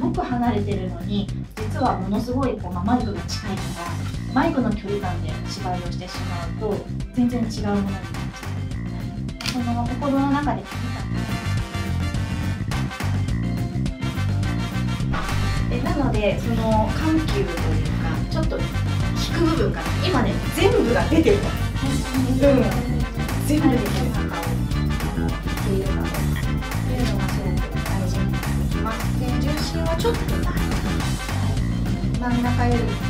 ごく離れてるのに、実はものすごいマイクが近いから、マイクの距離感で芝居をしてしまうと全然違うものになっちゃう。その心の中で聞いたなので、その緩急というかちょっと引く部分から今ね全部が出てるから、全部で中を言っているかというのがすごく大事になってきます。で、重心はちょっと真ん中より